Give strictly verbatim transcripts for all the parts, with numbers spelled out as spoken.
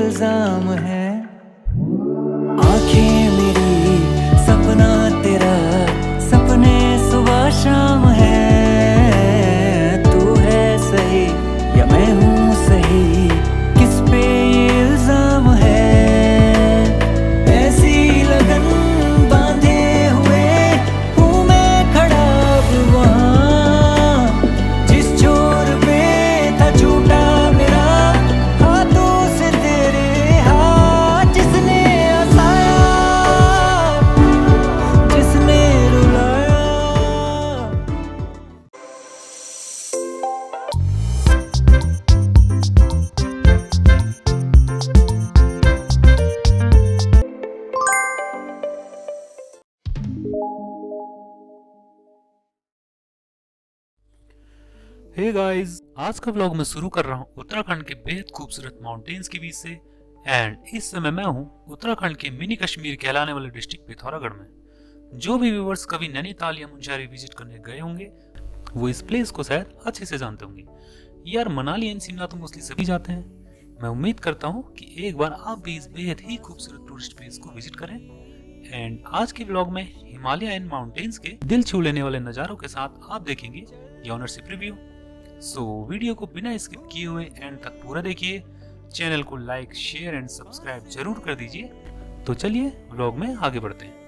इल्जाम है। आंखें मेरी सपना तेरा, सपने सुबह शाम है। तू है सही या मैं हूँ सही, किस पे ये इल्जाम है। ऐसी लगन बांधे हुए हूँ मैं खड़ा अब वहाँ, जिस छोर पे था छूटा मेरा हाथों से तेरे हाथ। जिसने हंसाया, जिसने रुलाया। हे गाइस, आज का व्लॉग मैं शुरू कर रहा हूँ उत्तराखंड के बेहद खूबसूरत माउंटेन्स के बीच से। एंड इस समय मैं हूँ उत्तराखंड के मिनी कश्मीर कहलाने वाले डिस्ट्रिक्ट पिथौरागढ़ में। जो भी व्यूवर्स कभी नैनीताल या मुंशियारी विजिट करने गए होंगे वो इस प्लेस को शायद अच्छे से जानते होंगे। यार मनाली एंड शिमला तो मोस्टली सभी जाते हैं। मैं उम्मीद करता हूँ कि एक बार आप भी इस बेहद ही खूबसूरत टूरिस्ट प्लेस को विजिट करें। एंड आज के व्लॉग में हिमालय एंड माउंटेन्स के दिल छू लेने वाले नज़ारों के साथ आप देखेंगे ये ownership review. So so, video को बिना स्किप किए हुए एंड तक पूरा देखिए। चैनल को लाइक शेयर एंड सब्सक्राइब जरूर कर दीजिए। तो चलिए व्लॉग में आगे बढ़ते हैं।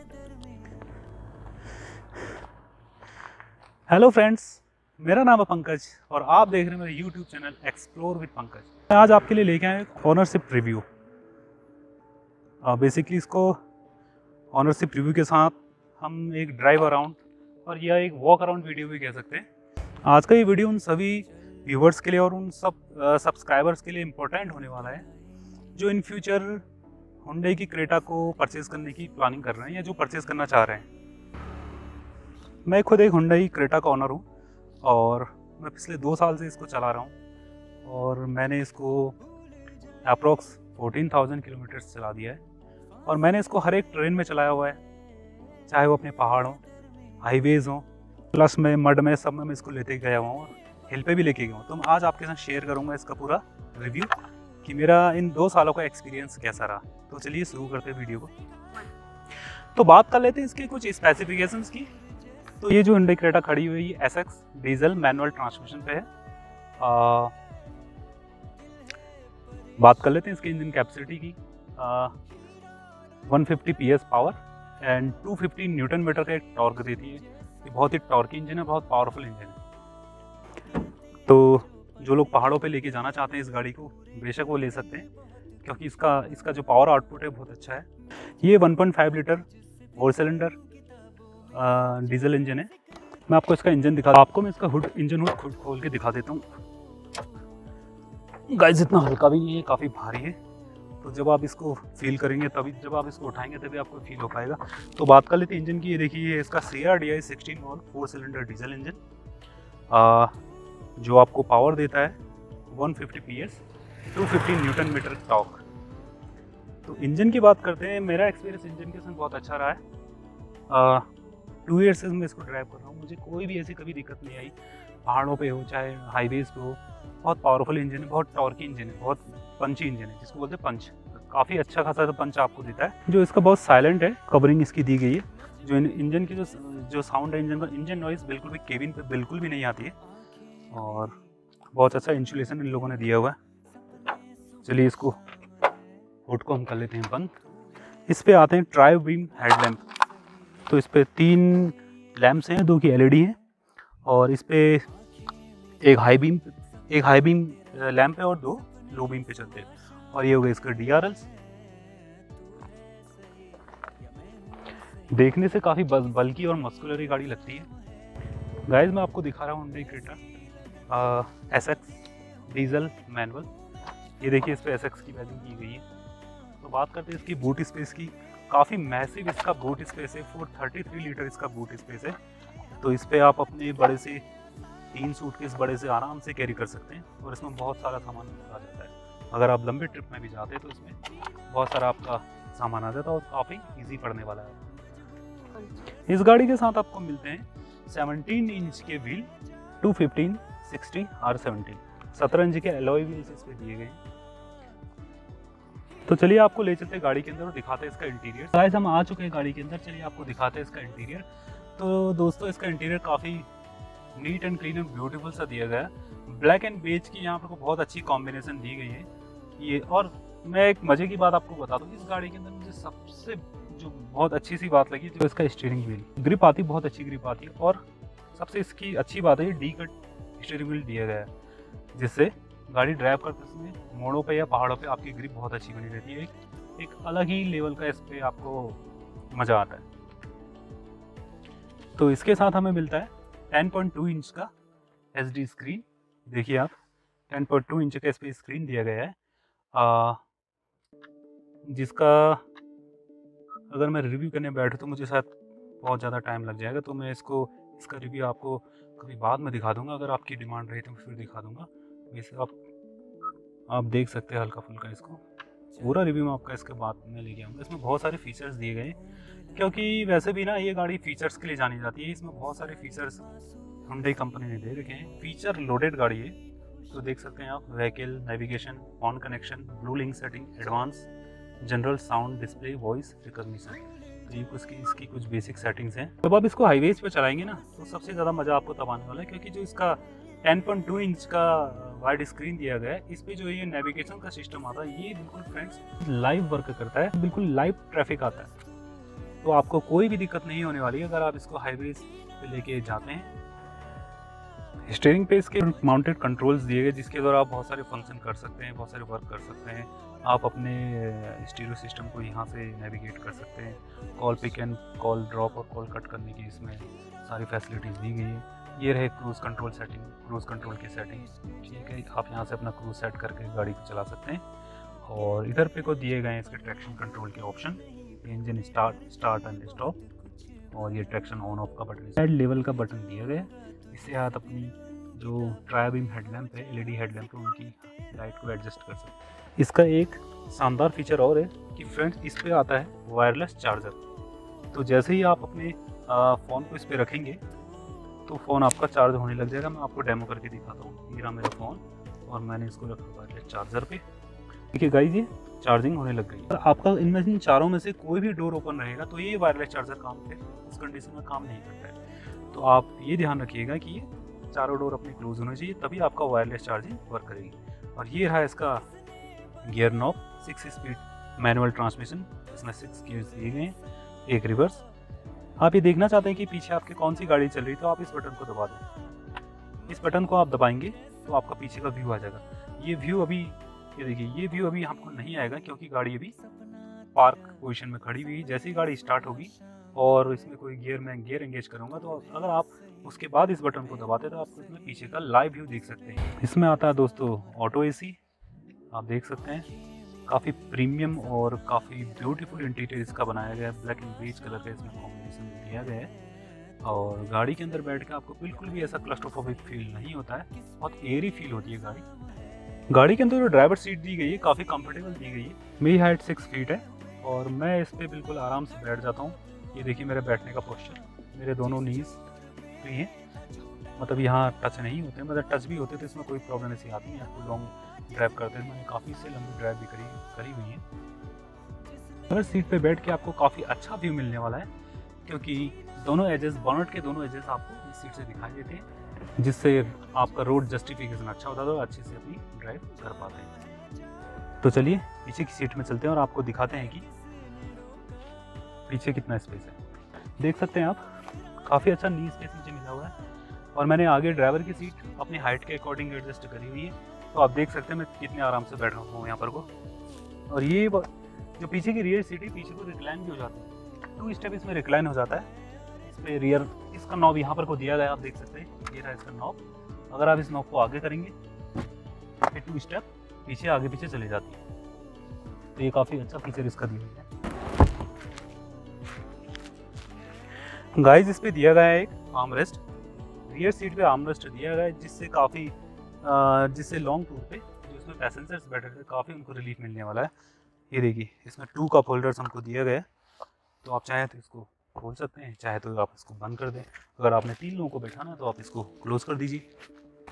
हेलो फ्रेंड्स, मेरा नाम है पंकज और आप देख रहे हैं मेरा YouTube channel explore with Pankaj. मैं आज आपके लिए लेके आया एक ऑनरशिप रिव्यू। बेसिकली इसको ऑनरशिप रिव्यू के साथ हम एक ड्राइव अराउंड और या एक वॉक अराउंड वीडियो भी कह सकते हैं। आज का ये वीडियो उन सभी व्यूवर्स के लिए और उन सब सब्सक्राइबर्स के लिए इम्पोर्टेंट होने वाला है जो इन फ्यूचर हुंडई की क्रेटा को परचेज़ करने की प्लानिंग कर रहे हैं या जो परचेज़ करना चाह रहे हैं। मैं खुद एक हुंडई क्रेटा का ऑनर हूँ और मैं पिछले दो साल से इसको चला रहा हूँ और मैंने इसको अप्रोक्स फोर्टीन थाउजेंड किलोमीटर्स चला दिया है। और मैंने इसको हर एक ट्रेन में चलाया हुआ है, चाहे वो अपने पहाड़ों, हाईवेज़ हों, प्लस में मड में सब में मैं इसको लेते गया हुआ हूँ और हिल पे भी लेके गया हूँ। तो मैं आज आपके साथ शेयर करूँगा इसका पूरा रिव्यू कि मेरा इन दो सालों का एक्सपीरियंस कैसा रहा। तो चलिए शुरू करते हैं वीडियो को। तो बात कर लेते हैं इसके कुछ स्पेसिफिकेशंस की। तो ये जो हुंडई क्रेटा खड़ी हुई है ये S X diesel manual transmission पे है। आ, बात कर लेते हैं इसकी इंजन कैपेसिटी की। आ, one fifty P S power and two fifty newton metre का एक टॉर्क देती है। ये बहुत ही टॉर्की इंजन है, बहुत पावरफुल इंजन है। तो जो लोग पहाड़ों पे लेके जाना चाहते हैं इस गाड़ी को बेशक वो ले सकते हैं, क्योंकि इसका इसका जो पावर आउटपुट है बहुत अच्छा है। ये one point five litre four cylinder diesel engine है। मैं आपको इसका इंजन दिखा आपको मैं इसका हुड इंजन हुड खुद खोल के दिखा देता हूँ। गाइस इतना हल्का भी नहीं है, काफ़ी भारी है। तो जब आप इसको फील करेंगे तभी, जब आप इसको उठाएंगे तभी आपको फील हो पाएगा। तो बात कर लेते हैं इंजन की। ये देखिए इसका C R D I sixteen volt four cylinder diesel engine आ, जो आपको पावर देता है one fifty P S, two fifty newton metre torque. तो इंजन की बात करते हैं। मेरा एक्सपीरियंस इंजन के साथ बहुत अच्छा रहा है। टू ईयर्स से मैं इसको ड्राइव कर रहा हूँ, मुझे कोई भी ऐसी कभी दिक्कत नहीं आई। पहाड़ों पे हो चाहे हाईवेज़ पे हो, बहुत पावरफुल इंजन है, बहुत टॉर्की इंजन है, बहुत पंची इंजन है, जिसको बोलते हैं पंच। काफ़ी अच्छा खासा तो पंच आपको देता है। जो इसका बहुत साइलेंट है, कवरिंग इसकी दी गई है। जो इंजन की जो जो साउंड है इंजन का, इंजन नॉइज़ बिल्कुल भी केबिन पे बिल्कुल भी नहीं आती है और बहुत अच्छा इंसुलेशन इन लोगों ने दिया हुआ है। चलिए इसको हुड को हम कर लेते हैं बंद। इस पे आते हैं ट्राई बीम हेडलैम्प। तो इस पे तीन लैंप्स हैं, दो की एल ई डी है और इस पे एक हाई बीम एक हाई बीम लैंप है और दो लो बीम पे चलते हैं। और ये हो गए इसका डी आर एल्स। देखने से काफ़ी बल्कि और मस्कुलर गाड़ी लगती है। गाइस मैं आपको दिखा रहा हूँ Hyundai Creta S X diesel manual. ये देखिए इस पे एस एक्स की बैजिंग की गई है। तो बात करते हैं इसकी बूट स्पेस की। काफ़ी मैसिव इसका बूट स्पेस है, फोर थर्टी थ्री लीटर इसका बूट स्पेस है। तो इस पे आप अपने बड़े से तीन सूटकेस बड़े से आराम से कैरी कर सकते हैं और इसमें बहुत सारा सामान आ जाता है। अगर आप लंबे ट्रिप में भी जाते हैं तो इसमें बहुत सारा आपका सामान आ जाता है और काफ़ी इजी पड़ने वाला है। इस गाड़ी के साथ आपको मिलते हैं सेवनटीन इंच के wheel, two fifteen sixty R seventeen, सत्रह इंच के एलॉय व्हील्स इस पे दिए गए हैं। तो चलिए आपको ले चलते हैं गाड़ी के अंदर और दिखाते हैं इसका इंटीरियर। गाइस हम आ चुके हैं गाड़ी के अंदर, चलिए आपको दिखाते हैं इसका इंटीरियर। तो दोस्तों इसका इंटीरियर काफ़ी neat and clean and beautiful सा दिया गया है। ब्लैक एंड बेज की यहाँ पर को बहुत अच्छी कॉम्बिनेशन दी गई है ये। और मैं एक मज़े की बात आपको बता दूँ, इस गाड़ी के अंदर मुझे सबसे जो बहुत अच्छी सी बात लगी जो इसका स्टीयरिंग व्हील ग्रिप आती है, बहुत अच्छी ग्रिप आती है। और सबसे इसकी अच्छी बात है ये डी कट स्टीयरिंग व्हील दिया गया है, जिससे गाड़ी ड्राइव करते समय मोड़ों पे या पहाड़ों पे आपकी ग्रिप बहुत अच्छी बनी रहती है। एक, एक अलग ही लेवल का इस पे आपको मज़ा आता है। तो इसके साथ हमें मिलता है टेन पॉइंट टू इंच का एच डी स्क्रीन। देखिए आप टेन पॉइंट टू इंच का इस पे स्क्रीन दिया गया है, आ, जिसका अगर मैं रिव्यू करने बैठूँ तो मुझे शायद बहुत ज़्यादा टाइम लग जाएगा। तो मैं इसको इसका रिव्यू आपको कभी बाद में दिखा दूंगा, अगर आपकी डिमांड रही तो फिर दिखा दूंगा। वैसे आप आप देख सकते हैं हल्का फुल्का इसको, पूरा रिव्यू में आपका इसके बाद में लेके आऊँगा। इसमें बहुत सारे फीचर्स दिए गए, क्योंकि वैसे भी ना ये गाड़ी फीचर्स के लिए जानी जाती है। इसमें बहुत सारे फीचर्स हुंडई कंपनी ने दे रखे हैं, फीचर लोडेड गाड़ी है। तो देख सकते हैं आप vehicle navigation, phone connection, Blue Link setting, advance, general sound display, voice recognition. तो ये कुछ इसकी कुछ बेसिक सेटिंग्स हैं। जब आप इसको हाईवेज पे चलाएंगे ना तो सबसे ज़्यादा मज़ा आपको तब आने वाला है, क्योंकि जो इसका टेन पॉइंट टू इंच का वाइड स्क्रीन दिया गया है, इस पे जो ये नेविगेशन का सिस्टम आता है ये बिल्कुल फ्रेंड्स लाइव वर्क करता है, बिल्कुल लाइव ट्रैफिक आता है। तो आपको कोई भी दिक्कत नहीं होने वाली है अगर आप इसको हाईवेज पे लेके जाते हैं। स्टीयरिंग पे इसके माउंटेड कंट्रोल्स दिए गए, जिसके द्वारा आप बहुत सारे फंक्शन कर सकते हैं, बहुत सारे वर्क कर सकते हैं। आप अपने स्टीरियो सिस्टम को यहाँ से नेविगेट कर सकते हैं। Call pick and call drop और कॉल कट करने की इसमें सारी फैसिलिटीज़ दी गई है। ये रहे cruise control setting, cruise control की सेटिंग, ठीक है। आप यहाँ से अपना क्रूज़ सेट करके गाड़ी को चला सकते हैं। और इधर पे को दिए गए हैं इसके ट्रैक्शन कंट्रोल के option, engine start start and stop, और ये ट्रैक्शन ऑन ऑफ का बटन, साइड लेवल का बटन दिया गया है। इससे आप अपनी जो ट्राई बीम हेडलैम्प है, एलईडी हेडलैम्प है, उनकी लाइट को एडजस्ट कर सकते हैं। इसका एक शानदार फीचर और है कि फ्रेंड्स इस पे आता है वायरलेस चार्जर। तो जैसे ही आप अपने फ़ोन को इस पे रखेंगे तो फ़ोन आपका चार्ज होने लग जाएगा। मैं आपको डेमो करके दिखाता हूँ। ये रहा मेरा फ़ोन और मैंने इसको रखा वायरलेस चार्जर पे। ठीक है गाइस, ये चार्जिंग होने लग गई। अगर आपका इनमें इन चारों में से कोई भी डोर ओपन रहेगा तो ये वायरलेस चार्जर काम पे उस कंडीशन में काम नहीं करता है। तो आप ये ध्यान रखिएगा कि ये चारों डोर अपने क्लोज होने चाहिए, तभी आपका वायरलेस चार्जिंग वर्क करेगी। और ये रहा इसका gear knob, six speed manual transmission, इसमें सिक्स गियर्स दिए गए हैं, एक रिवर्स। आप ये देखना चाहते हैं कि पीछे आपके कौन सी गाड़ी चल रही है तो आप इस बटन को दबा दें। इस बटन को आप दबाएंगे तो आपका पीछे का व्यू आ जाएगा। ये व्यू अभी ये देखिए, ये व्यू अभी आपको नहीं आएगा क्योंकि गाड़ी अभी पार्क पोजीशन में खड़ी हुई है। जैसे ही गाड़ी स्टार्ट होगी और इसमें कोई गियर में गियर एंगेज करूँगा तो अगर आप उसके बाद इस बटन को दबाते तो आप इसमें पीछे का लाइव व्यू देख सकते हैं। इसमें आता है दोस्तों ऑटो एसी, आप देख सकते हैं काफ़ी प्रीमियम और काफ़ी ब्यूटीफुल इंटीरियर इसका बनाया गया है। ब्लैक एंड बेज कलर का इसमें कॉम्बिनेशन दिया गया है। और गाड़ी के अंदर बैठ के आपको बिल्कुल भी ऐसा क्लस्ट्रोफोबिक फील नहीं होता है, बहुत एयरी फील होती है गाड़ी। गाड़ी के अंदर जो ड्राइवर सीट दी गई है काफ़ी कंफर्टेबल दी गई है। मेरी हाइट सिक्स फीट है और मैं इस पर बिल्कुल आराम से बैठ जाता हूँ। ये देखिए मेरे बैठने का पोस्चर, मेरे दोनों नीज फ्री हैं, मतलब यहाँ टच नहीं होते, मतलब टच भी होते तो इसमें कोई प्रॉब्लम ऐसी आती है। आपको लॉन्ग ड्राइव करते हैं, मैंने काफ़ी से लंबी ड्राइव भी करी करी हुई है। अगर सीट पे बैठ के आपको काफ़ी अच्छा व्यू मिलने वाला है, क्योंकि दोनों एजेस, बॉनेट के दोनों एजेस आपको इस सीट से दिखाई देते हैं, जिससे आपका रोड जस्टिफिकेशन अच्छा होता है और अच्छे से अपनी ड्राइव कर पाते हैं। तो चलिए पीछे की सीट में चलते हैं और आपको दिखाते हैं कि पीछे कितना स्पेस है। देख सकते हैं आप काफ़ी अच्छा नी स्पेस नीचे मिला हुआ है। और मैंने आगे ड्राइवर की सीट अपनी हाइट के अकॉर्डिंग एडजस्ट करी हुई है, तो आप देख सकते हैं मैं कितने आराम से बैठ रहा हूँ यहाँ पर को। और ये जो पीछे की रियर सीट है, पीछे को रिक्लाइन भी हो जाती है, टू स्टेप इसमें रिक्लाइन हो जाता है। इस पर रियर इसका नॉब यहाँ पर को दिया गया है, आप देख सकते हैं ये रहा इसका नॉब। अगर आप इस नॉब को आगे करेंगे फिर टू स्टेप पीछे आगे पीछे चले जाती है। तो ये काफ़ी अच्छा फीचर इसका दिया गया है। गाइस इस पे दिया गया है एक आर्मरेस्ट, रियर सीट पे आर्मरेस्ट दिया गया है, जिससे काफ़ी जिससे लॉन्ग टूर पे जो इसमें पैसेंजर्स बैठे थे काफ़ी उनको रिलीफ मिलने वाला है। ये देखिए इसमें टू कप होल्डर्स हमको दिया गया है, तो आप चाहें तो इसको खोल सकते हैं, चाहे तो आप इसको बंद कर दें। अगर आपने तीन लोगों को बैठाना है तो आप इसको क्लोज कर दीजिए।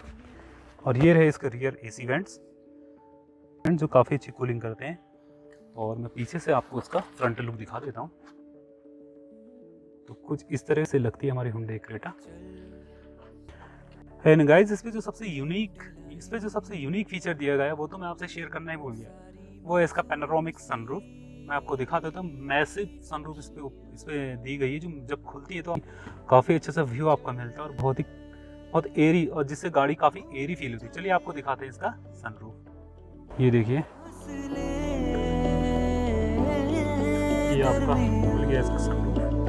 और ये रहे इसके रियर एसी वेंट्स जो काफ़ी अच्छी कूलिंग करते हैं। और मैं पीछे से आपको इसका फ्रंट लुक दिखा देता हूँ। तो कुछ इस तरह से लगती है हमारी हुंडई क्रेटा। एंड गाइस, इस पे जो सबसे यूनिक इस पे जो सबसे यूनिक फीचर दिया गया है वो तो मैं आपसे शेयर करना ही भूल गया, वो है इसका पैनोरामिक सनरूफ। मैं आपको दिखा देता हूँ। मैसिव सनरूफ इस पे इस पे दी गई है, जो जब खुलती है तो काफ़ी अच्छा सा व्यू आपको मिलता है और बहुत ही बहुत एरी, और जिससे गाड़ी काफ़ी एरी फील होती है। चलिए आपको दिखाते हैं इसका सनरूफ। ये देखिए, ये आपका खुल गया इसका सनरूफ।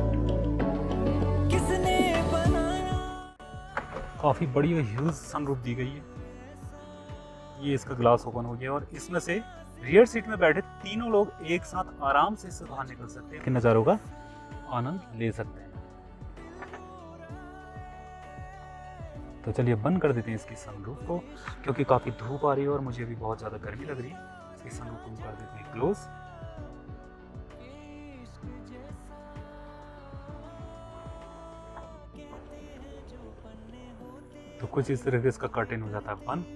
काफ़ी बड़ी और ह्यूज सनरूफ दी गई है। ये इसका ग्लास ओपन हो गया और इसमें से रियर सीट में बैठे तीनों लोग एक साथ आराम से इससे बाहर निकल सकते हैं, नज़ारों का आनंद ले सकते हैं। तो चलिए बंद कर देते हैं इसकी सनरूफ को, क्योंकि काफ़ी धूप आ रही है और मुझे भी बहुत ज़्यादा गर्मी लग रही है। इसकी सनरूफ को कर देते हैं क्लोज। तो कुछ इस तरह से इसका कर्टेन हो जाता है बंद।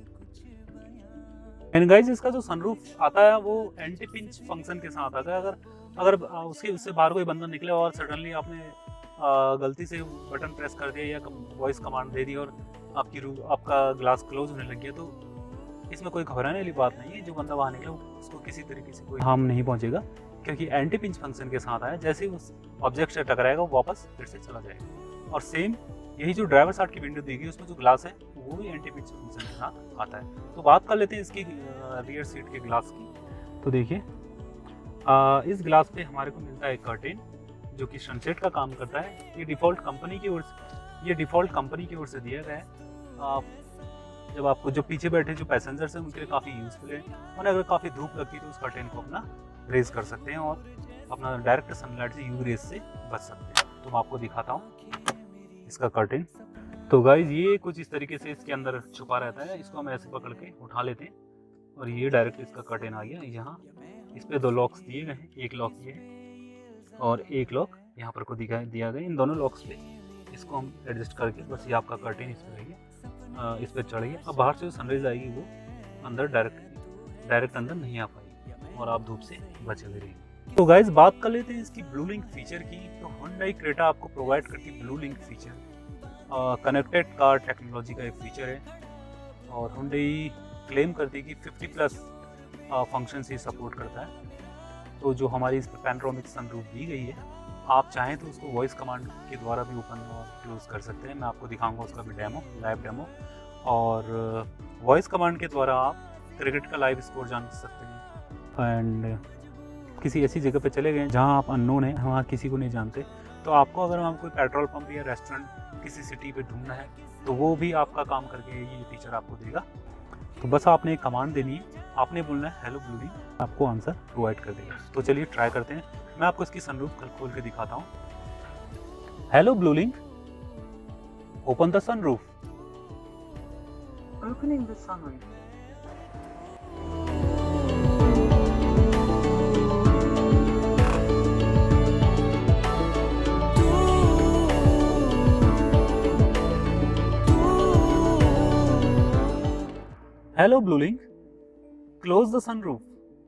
एंड गाइस, इसका जो सनरूफ आता है वो एंटी पिंच फंक्शन के साथ आता है। अगर अगर उसके उससे बाहर कोई बंदा निकले और सडनली आपने गलती से बटन प्रेस कर दिया या वॉइस कमांड दे दी और आपकी रू आपका ग्लास क्लोज होने लग गया, तो इसमें कोई घबराने वाली बात नहीं है। जो बंदा बाहर निकले उसको किसी तरीके से कोई हार्म नहीं पहुंचेगा, क्योंकि एंटी पिंच फंक्शन के साथ आया। जैसे ही उस ऑब्जेक्ट से टकराएगा वो वापस फिर से चला जाएगा। और सेम यही जो ड्राइवर साइड की विंडो दी गई उसमें जो ग्लास है वो भी एंटी पिंच फंक्शन के साथ आता है। तो बात कर लेते हैं इसकी रियर सीट के ग्लास की। तो देखिए, इस ग्लास पे हमारे को मिलता है कर्टेन, जो कि सनसेट का काम करता है। ये डिफ़ॉल्ट कंपनी की ओर से ये डिफ़ॉल्ट कंपनी की ओर से दिया गया है। जब आपको जो पीछे बैठे जो पैसेंजर्स हैं उनके लिए काफ़ी यूज़फुल है। उन्हें अगर काफ़ी धूप लगती है तो उस कर्टेन को अपना रेज कर सकते हैं और अपना डायरेक्ट सनलाइट से यूवी रेज से बच सकते हैं। तो मैं आपको दिखाता हूँ इसका कर्टेन। तो गाइज, ये कुछ इस तरीके से इसके अंदर छुपा रहता है। इसको हम ऐसे पकड़ के उठा लेते हैं और ये डायरेक्ट इसका कर्टेन आ गया। यहाँ इस पे दो लॉक्स दिए गए हैं, एक लॉक ये है और एक लॉक यहाँ पर को दिखा दिया गया। इन दोनों लॉक्स पे इसको हम एडजस्ट करके बस ये आपका कर्टेन इस पर रहिए, इस पर चढ़िए। अब बाहर से जो सनराइज आएगी वो अंदर डायरेक्ट डायरेक्ट अंदर नहीं आ पाएगी और आप धूप से बचे हुए रहेंगे। तो गाइज, बात कर लेते हैं इसकी ब्लू लिंक फीचर की। तो हुंडई क्रेटा आपको प्रोवाइड करती है Blue Link feature. Connected car technology का एक फीचर है और हुंडई क्लेम करती है कि फिफ्टी प्लस फंक्शन से सपोर्ट करता है। तो जो हमारी इस पर पैनोरामिक सनरूफ दी गई है, आप चाहें तो उसको वॉइस कमांड के द्वारा भी ओपन और क्लोज कर सकते हैं। मैं आपको दिखाऊंगा उसका भी डेमो, लाइव डेमो। और वॉइस कमांड के द्वारा आप क्रिकेट का लाइव स्कोर जान सकते हैं। एंड किसी ऐसी जगह पे चले गए जहां आप अननोन हैं, वहाँ किसी को नहीं जानते, तो आपको अगर वहाँ कोई पेट्रोल पंप या रेस्टोरेंट किसी सिटी पे ढूंढना है तो वो भी आपका काम करके ये फीचर आपको देगा। तो बस आपने एक कमांड देनी है, आपने बोलना है हेलो ब्लू लिंक, आपको आंसर प्रोवाइड कर देगा। तो चलिए ट्राई करते हैं। मैं आपको इसकी सनरूफ कल खोल के दिखाता हूँ। Hello Blue Link, open the sunroof. Opening the sunroof. Hello Blue Link, close the sunroof.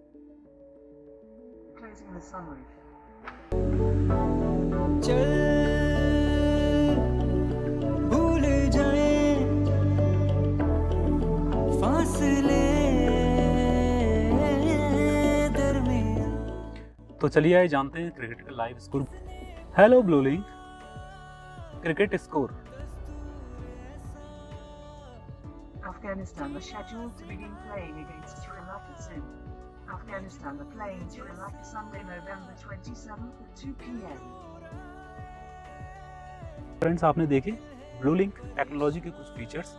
Closing the sunroof. चल भूल जाए फासले दरमियां। तो चलिए आइए जानते हैं क्रिकेट का live score. Hello Blue Link, cricket score. Afghanistan are scheduled to begin playing against Sri Lanka soon. Afghanistan are playing Sri Lanka Sunday, November twenty-seventh at two p m friends, आपने देखे blue link technology के कुछ features.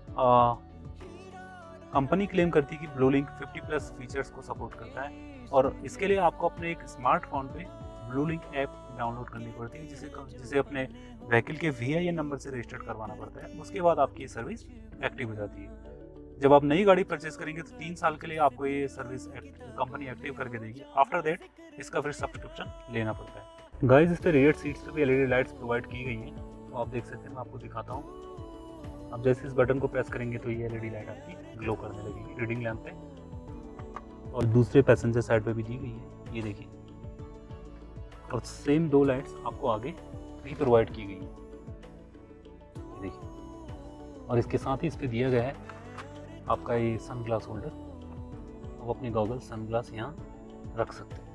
Company claim करती है कि Blue Link fifty plus features को support करता है और इसके लिए आपको अपने एक स्मार्टफोन पे ब्लू लिंक ऐप डाउनलोड करनी पड़ती है, जिसे जिसे अपने व्हीकल के वी आई एन नंबर से रजिस्टर करवाना पड़ता है। उसके बाद आपकी ये सर्विस एक्टिव हो जाती है। जब आप नई गाड़ी परचेस करेंगे तो तीन साल के लिए आपको ये सर्विस कंपनी एक्टिव करके देगी। आफ्टर दैट इसका फिर सब्सक्रिप्शन लेना पड़ता है। गाइस, इस पे रियर सीट्स पे भी L E D lights provide की गई हैं, तो आप देख सकते हैं। मैं आपको दिखाता हूँ। अब जैसे इस बटन को प्रेस करेंगे तो ये एल ई डी लाइट आपकी ग्लो करने लगेगी रीडिंग लैंप पे। और दूसरे पैसेंजर साइड पे भी दी गई है, ये देखिए। और सेम दो लाइट्स आपको आगे भी प्रोवाइड की गई है, ये देखिए। और इसके साथ ही इस पर दिया गया है आपका ये सन ग्लास होल्डर, आप अपने गॉगल सन ग्लास यहाँ रख सकते हैं।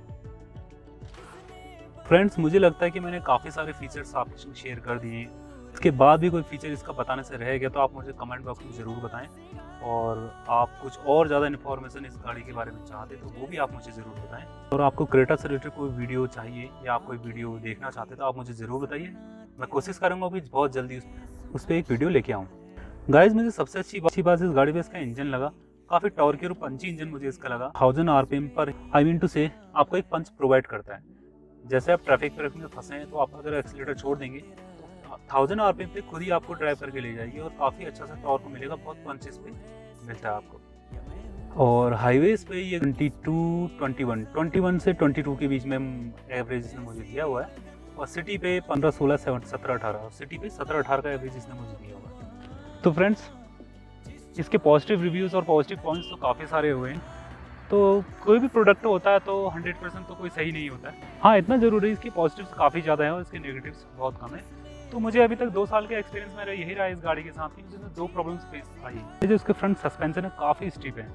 फ्रेंड्स, मुझे लगता है कि मैंने काफ़ी सारे फीचर्स आपके शेयर कर दिए। इसके बाद भी कोई फीचर इसका बताने से रह गया तो आप मुझे कमेंट बॉक्स में ज़रूर बताएं, और आप कुछ और ज़्यादा इन्फॉर्मेशन इस गाड़ी के बारे में चाहते तो वो भी आप मुझे ज़रूर बताएं। और आपको क्रेटा से रिलेटेड कोई वीडियो चाहिए या आप कोई वीडियो देखना चाहते तो आप मुझे ज़रूर बताइए, मैं कोशिश करूँगा कि बहुत जल्दी उस, उस पर एक वीडियो लेके आऊँ। गाइज, मुझे सबसे अच्छी अच्छी बात इस गाड़ी पर इसका इंजन लगा, काफ़ी टॉर्की और पंची इंजन मुझे इसका लगा। थाउजेंड आर पी एम पर आई मीन टू से आपको एक पंच प्रोवाइड करता है। जैसे आप ट्रैफिक ट्रैफिक में फंसे हैं तो आप अगर एक्सीलेटर छोड़ देंगे तो थाउजेंड आर पी एम पे खुद ही आपको ड्राइव करके ले जाएगी और काफ़ी अच्छा सा टॉर्क मिलेगा, बहुत पंच इस पे मिलता है आपको। और हाईवेज पे ये twenty two, twenty one, twenty one से ट्वेंटी टू के बीच में एवरेज इसने मुझे दिया हुआ है, और सिटी पे पंद्रह, सोलह, सत्रह, अठारह, और सिटी पे सत्रह अठारह का एवरेज इसने मुझे दिया हुआ है। तो फ्रेंड्स, इसके पॉजिटिव रिव्यूज़ और पॉजिटिव पॉइंट्स तो काफ़ी सारे हुए हैं। तो कोई भी प्रोडक्ट होता है तो हंड्रेड परसेंट तो कोई सही नहीं होता है। हाँ, इतना ज़रूरी है इसके पॉजिटिव्स काफ़ी ज़्यादा हैं और इसके नेगेटिव्स बहुत कम है। तो मुझे अभी तक दो साल का एक्सपीरियंस मेरा यही रहा है इस गाड़ी के साथ ही, जिसमें दो प्रॉब्लम्स फेस आई है। जो इसके फ्रंट सस्पेंशन है काफ़ी स्टीप है,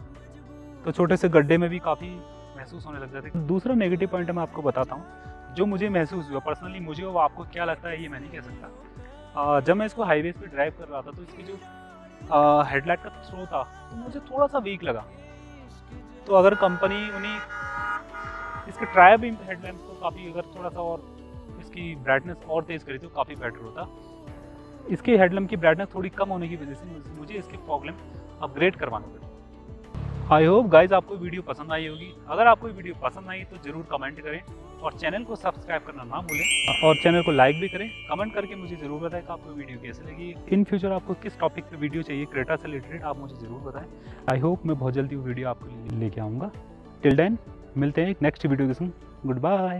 तो छोटे से गड्ढे में भी काफ़ी महसूस होने लग जाते हैं। दूसरा नेगेटिव पॉइंट मैं आपको बताता हूँ जो मुझे महसूस हुआ पर्सनली, मुझे और आपको क्या लगता है ये मैं नहीं कह सकता। जब मैं इसको हाईवेज पर ड्राइव कर रहा था तो इसकी जो हेडलाइट का थ्रो था तो मुझे थोड़ा सा वीक लगा। तो अगर कंपनी उन्हीं इसके ट्राई बीम हेडलैम्प को काफ़ी अगर थोड़ा सा और इसकी ब्राइटनेस और तेज़ करी तो काफ़ी बेटर होता। इसके हेडलैम्प की ब्राइटनेस थोड़ी कम होने की वजह से मुझे इसके फॉग लैम्प अपग्रेड करवाना पड़ा। आई होप गाइज आपको वीडियो पसंद आई होगी। अगर आपको वीडियो पसंद आई तो ज़रूर कमेंट करें और चैनल को सब्सक्राइब करना ना भूलें, और चैनल को लाइक भी करें। कमेंट करके मुझे ज़रूर बताएं कि आपको वीडियो कैसे लगी। इन फ्यूचर आपको किस टॉपिक पे वीडियो चाहिए क्रेटा से रिलेटेड, आप मुझे ज़रूर बताएं। आई होप मैं बहुत जल्दी वो वीडियो आपके लिए लेके आऊँगा। टिल देन मिलते हैं एक नेक्स्ट वीडियो के संग। Good bye.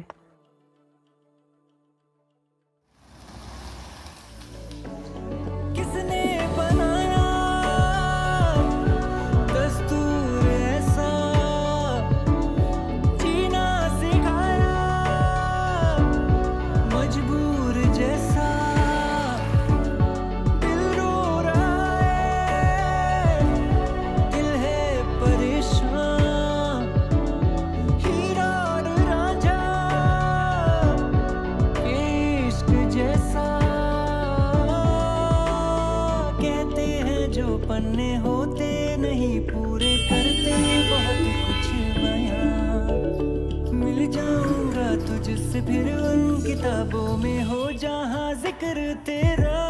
पन्ने होते नहीं पूरे करते बहुत कुछ बयां, मिल जाऊंगा तुझसे फिर उन किताबों में हो जहां जिक्र तेरा।